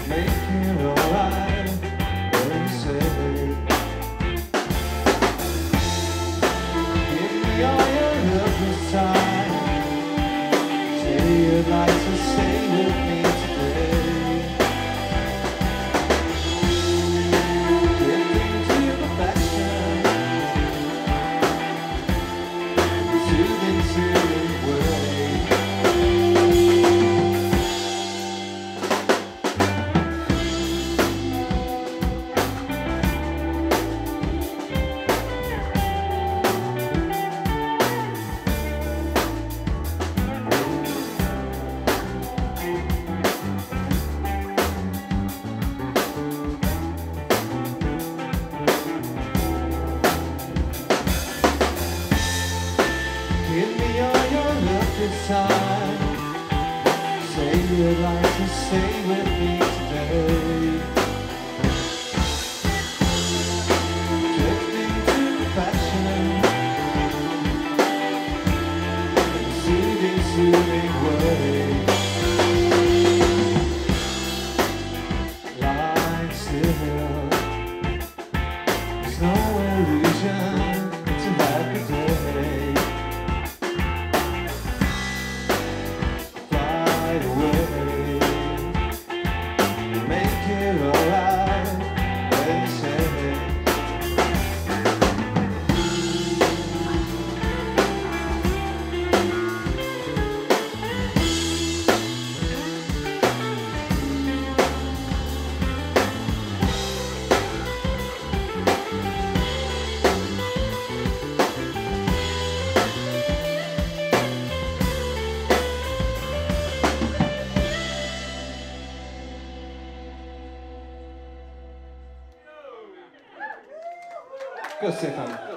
make it alright when you say, give me all your love this time. Say you'd like to stay with me today. Drifting to perfection, soothing way. Give me all your love this time. Say you'd like to stay with me today. Drifting to perfection, soothing way. Lying still, there's no illusion, it's a happy day. Köszönöm.